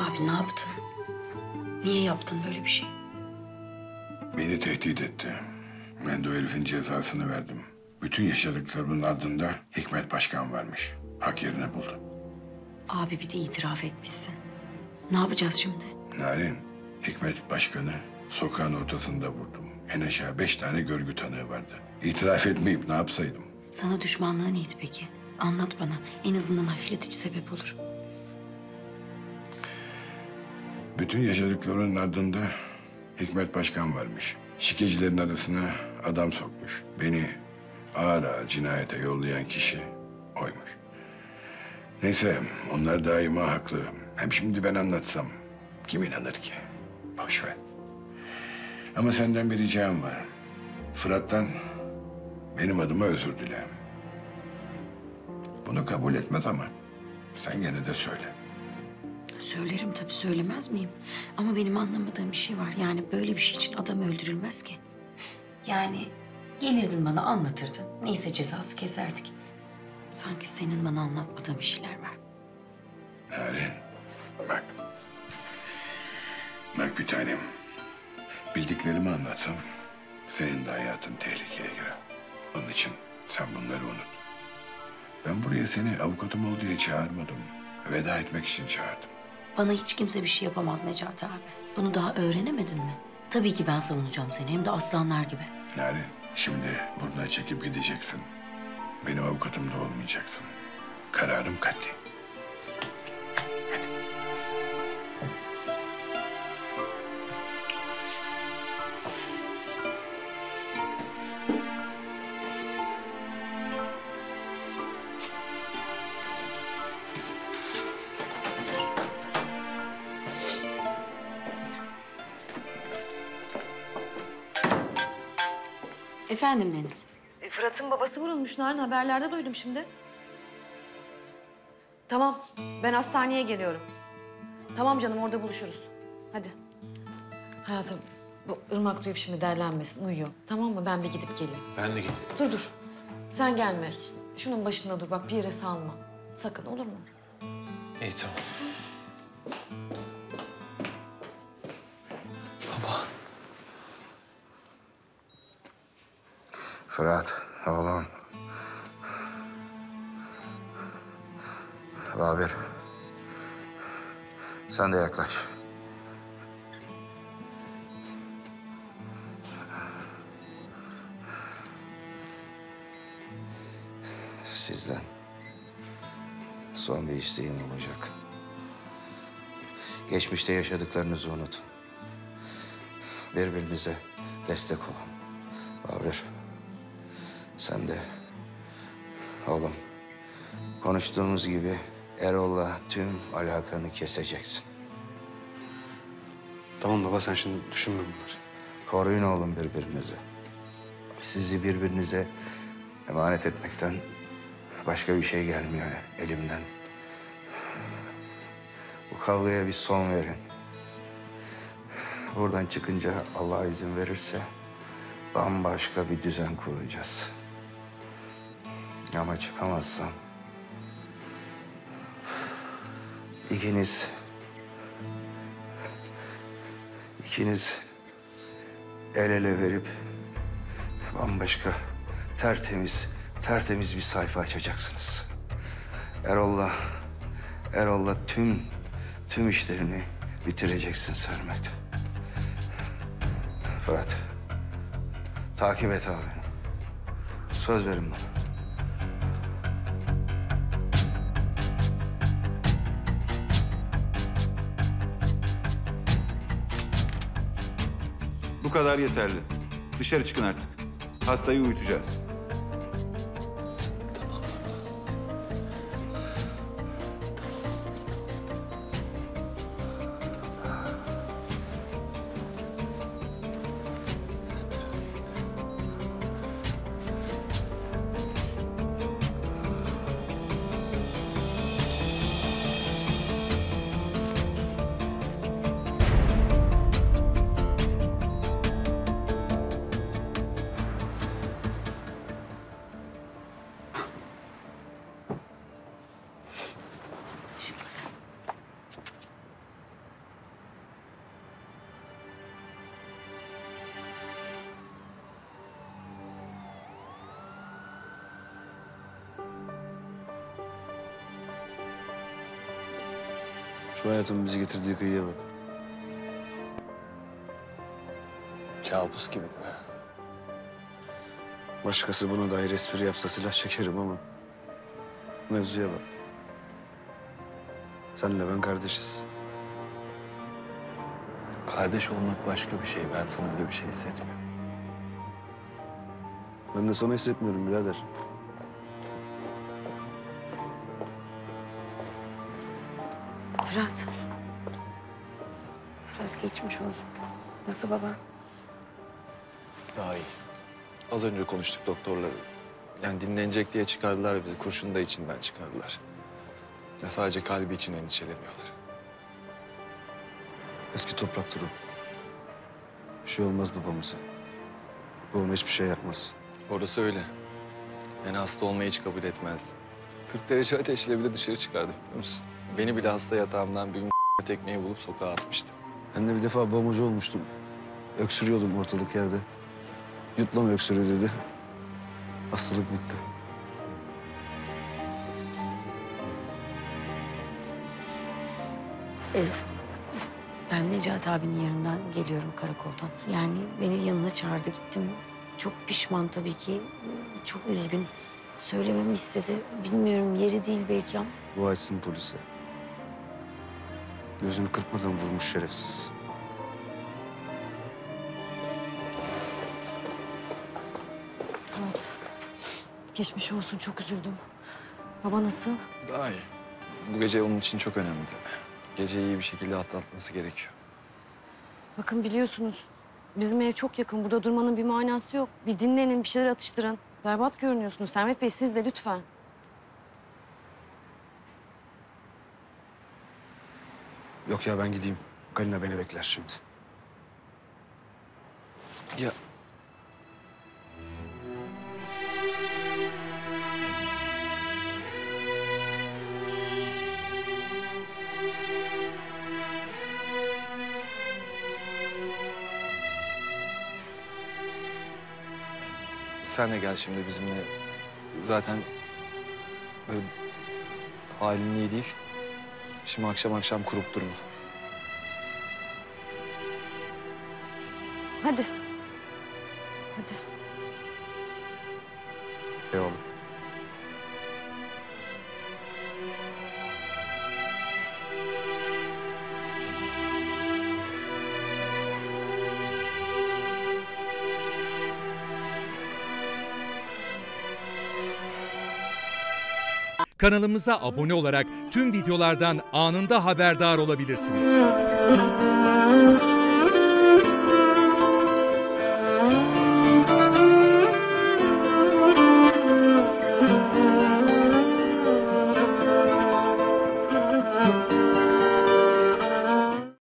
Abi ne yaptın? Niye yaptın böyle bir şey? Beni tehdit etti. Ben de o herifin cezasını verdim. Bütün yaşadıklarımın ardında Hikmet Başkan varmış. Hak yerine buldu. Abi bir de itiraf etmişsin. Ne yapacağız şimdi? Narin, Hikmet Başkan'ı sokağın ortasında vurdum. En aşağı 5 tane görgü tanığı vardı. İtiraf etmeyip ne yapsaydım? Sana düşmanlığı neydi peki? Anlat bana. En azından hafifletici sebep olur. Bütün yaşadıklarının ardında Hikmet Başkan varmış. Şikecilerin arasına adam sokmuş. Beni ağır ağır cinayete yollayan kişi oymuş. Neyse, onlar daima haklı. Hem şimdi ben anlatsam kim inanır ki? Boş ver. Ama senden bir ricam var. Fırat'tan benim adıma özür dile. Bunu kabul etmez ama sen gene de söyle. Söylerim tabii, söylemez miyim? Ama benim anlamadığım bir şey var. Yani böyle bir şey için adam öldürülmez ki. Yani gelirdin bana anlatırdın. Neyse cezası keserdik. Sanki senin bana anlatmadığın bir şeyler var. Narin, bak. Bak bir tanem. Bildiklerimi anlatsam senin de hayatın tehlikeye girer. Onun için sen bunları unut. Ben buraya seni avukatım ol diye çağırmadım. Veda etmek için çağırdım. Bana hiç kimse bir şey yapamaz Necati abi. Bunu daha öğrenemedin mi? Tabii ki ben savunacağım seni, hem de aslanlar gibi. Narin, şimdi buradan çekip gideceksin. Benim avukatım da olmayacaksın. Kararım katli. Efendim Deniz. Fırat'ın babası vurulmuş Narin. Haberlerde duydum şimdi. Tamam, ben hastaneye geliyorum. Tamam canım, orada buluşuruz. Hadi. Hayatım, bu Irmak duyup şimdi derlenmesin, uyuyor. Tamam mı? Ben bir gidip geleyim. Ben de gideyim. Dur. Sen gelme. Şunun başında dur, bak bir yere salma. Sakın, olur mu? İyi tamam. Baba. Fırat, oğlum. Babir. Sen de yaklaş. Sizden son bir isteğim olacak. Geçmişte yaşadıklarınızı unutun. Birbirinize destek olun. Babir, sen de oğlum konuştuğumuz gibi Erol'la tüm alakanı keseceksin. Tamam baba, sen şimdi düşünme bunları. Koruyun oğlum birbirinizi. Sizi birbirinize emanet etmekten başka bir şey gelmiyor elimden. Bu kavgaya bir son verin. Buradan çıkınca Allah izin verirse bambaşka bir düzen kuracağız. Ama çıkamazsam ikiniz el ele verip bambaşka tertemiz bir sayfa açacaksınız. Erol'la tüm işlerini bitireceksin Sermet. Fırat, takip et abi. Söz verin bana. Bu kadar yeterli. Dışarı çıkın artık. Hastayı uyutacağız. Şu hayatın bizi getirdiği kıyıya bak. Kabus gibi be. Başkası buna dair espri yapsa silah çekerim ama... mevzuya bak. Senle ben kardeşiz. Kardeş olmak başka bir şey. Ben sana öyle bir şey hissetmiyorum. Ben de sana hissetmiyorum birader. Fırat. Fırat geçmiş olsun. Nasıl baba? Daha iyi. Az önce konuştuk doktorla. Yani dinlenecek diye çıkardılar bizi. Kurşunu da içinden çıkardılar. Ya sadece kalbi için endişeleniyorlar. Eski topraktır o. Bir şey olmaz babamıza. Bu ona hiçbir şey yapmaz. Orası öyle. Yani hasta olmayı hiç kabul etmezdi. 40 derece ateşle bile dışarı çıkardı biliyor musun? Beni bile hasta yatağımdan bir gün tekmeyi bulup sokağa atmıştı. Ben de bir defa bombacı olmuştum. Öksürüyordum ortalık yerde. Yut lan öksürüğü dedi. Hastalık bitti. Ben Necati abinin yanından geliyorum karakoldan. Yani beni yanına çağırdı gittim. Çok pişman tabii ki. Çok üzgün. Söylememi istedi. Bilmiyorum yeri değil belki ama. Dua etsin polise. Gözünü kırpmadan vurmuş şerefsiz. Fırat, geçmiş olsun. Çok üzüldüm. Baba nasıl? Daha iyi. Bu gece onun için çok önemli. Geceyi iyi bir şekilde atlatması gerekiyor. Bakın biliyorsunuz bizim ev çok yakın. Burada durmanın bir manası yok. Bir dinlenin, bir şeyler atıştırın. Berbat görünüyorsunuz. Sermet Bey siz de lütfen. Yok ya ben gideyim. Galina beni bekler şimdi. Ya sen de gel şimdi bizimle. Zaten böyle halin iyi değil. Şimdi akşam akşam kurup durma. Hadi. Hadi. Eyvallah. Kanalımıza abone olarak tüm videolardan anında haberdar olabilirsiniz.